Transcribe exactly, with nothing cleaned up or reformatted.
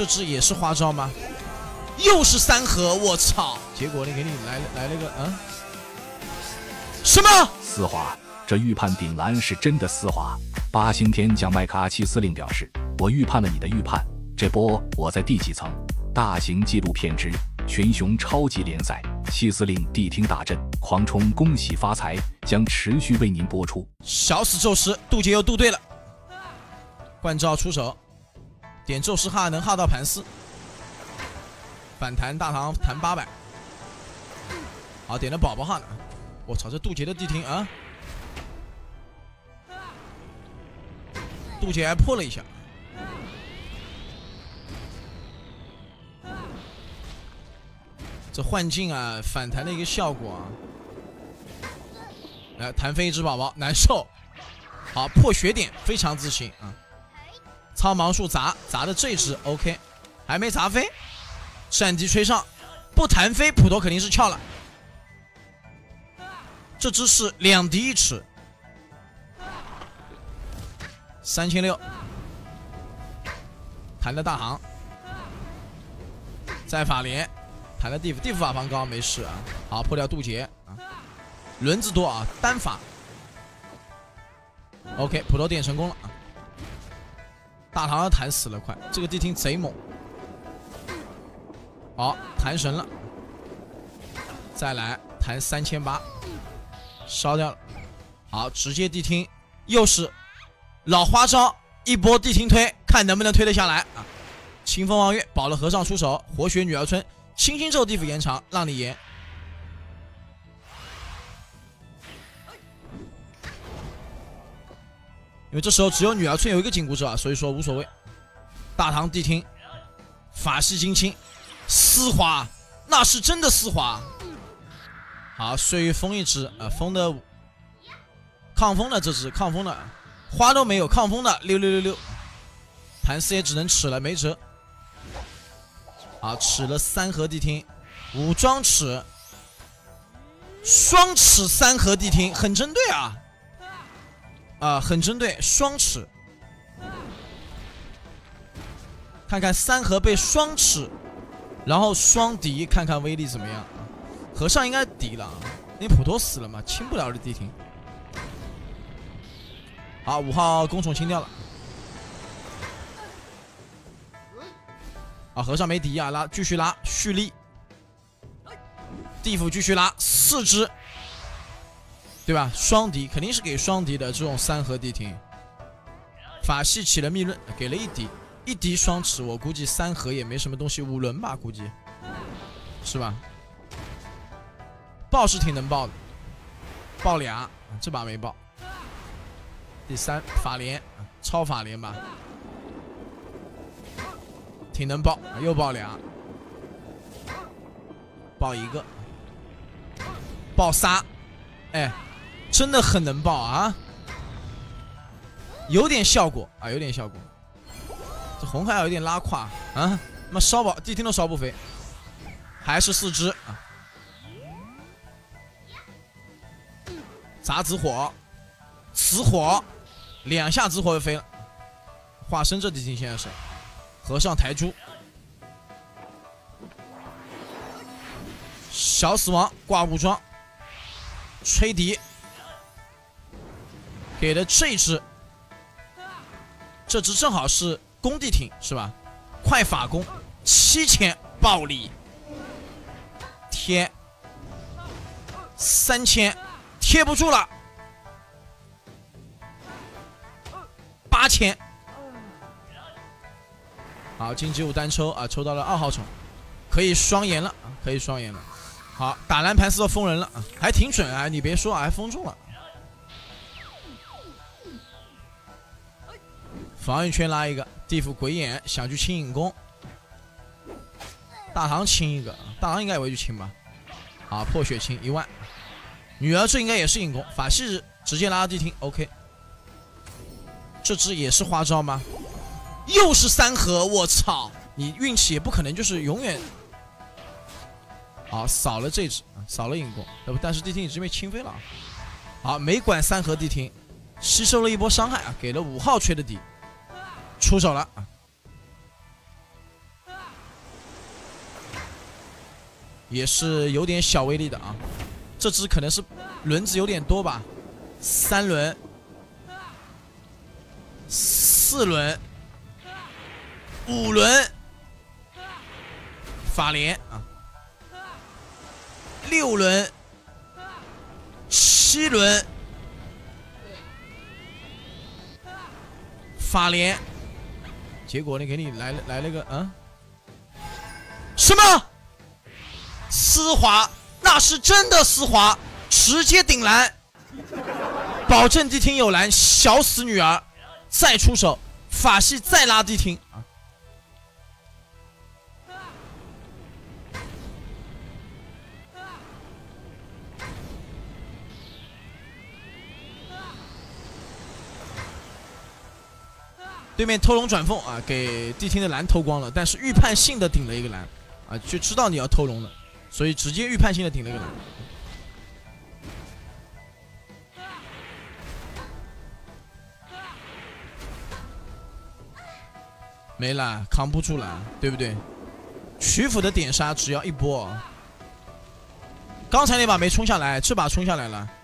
这只也是花招吗？又是三合，我操！结果你给你来来了个嗯，什么丝滑？这预判顶蓝是真的丝滑。八星天将麦克阿奇司令表示：“我预判了你的预判，这波我在第几层？”大型纪录片之《群雄超级联赛》，西司令谛听大阵，狂冲恭喜发财将持续为您播出。 小死宙斯，渡劫又渡对了，冠招出手，点宙斯哈能哈到盘丝，反弹大唐弹八百，好点了宝宝哈呢，我操这渡劫的谛听啊，渡劫还破了一下。这幻境啊，反弹的一个效果啊！来弹飞一只宝宝，难受。好，破血点，非常自信啊！苍芒术砸砸的这只 OK， 还没砸飞，闪击吹上，不弹飞，普陀肯定是翘了。这只是两敌一尺，三千六，弹的大行，再法连。弹了地府，地府法防高没事啊，好破掉渡劫啊，轮子多啊，单法 ，OK， 普陀点成功了啊，大唐要弹死了快，这个谛听贼猛，好弹神了，再来弹三千八，烧掉了，好直接谛听，又是老花招，一波谛听推，看能不能推得下来啊，清风望月保了和尚出手，活血女儿春。星星咒地府延长，让你延。因为这时候只有女儿村有一个紧箍咒啊，所以说无所谓。大唐谛听，法系金青，丝滑，那是真的丝滑。好，岁月封一只啊、呃，封的抗风的这只抗风的，花都没有，抗风的六六六六，盘丝也只能吃了，没辙。啊，吃了三合谛听，武装尺，双尺三合谛听，很针对啊，啊，很针对，双尺，看看三合被双尺，然后双敌，看看威力怎么样啊？和尚应该敌了，因为普陀死了嘛，清不了这谛听。好，五号弓冢清掉了。啊，和尚没敌啊，拉继续拉，蓄力，地府继续拉四只，对吧？双敌肯定是给双敌的这种三合谛听，法系起了密论，给了一敌，一敌双持，我估计三合也没什么东西，五轮吧，估计是吧？爆是挺能爆的，爆俩，这把没爆。第三法连，超法连吧。挺能爆，又爆俩，爆一个，爆仨，哎，真的很能爆啊，有点效果啊，有点效果。这红海有点拉胯啊，妈烧爆谛听都烧不飞，还是四只啊，砸紫火，此火，两下紫火就飞了，化身这谛听现在是。和尚抬猪，小死亡挂武装，吹笛，给了这只，这只正好是攻谛听是吧？快法攻七千暴力，贴三千贴不住了，八千。好，荆棘五单抽啊，抽到了二号宠，可以双延了，可以双延了。好，打蓝盘丝都封人了啊，还挺准啊！你别说啊，还封中了。防御圈拉一个，地府鬼眼想去清影宫，大唐清一个，大唐应该也会去清吧？好，破血清一万，女儿这应该也是影宫，法系直接拉到谛听 ，OK。这只也是花招吗？又是三合，我操！你运气也不可能就是永远。好，扫了这只，扫了影宫，要不但是谛听已经被清飞了。好，没管三合谛听，吸收了一波伤害啊，给了五号吹的底，出手了啊。 也是有点小威力的啊。这只可能是轮子有点多吧，三轮、四轮、五轮，法连啊，六轮、七轮，法连。结果呢，给你来了来了个啊，什么丝滑？那是真的丝滑，直接顶蓝，保证地听有蓝，小死女儿，再出手，法系再拉地听啊！对面偷龙转凤啊，给地听的蓝偷光了，但是预判性的顶了一个蓝啊，就知道你要偷龙了，所以直接预判性的顶了一个蓝。没了，扛不住了，对不对？曲阜的点杀只要一波，刚才那把没冲下来，这把冲下来了。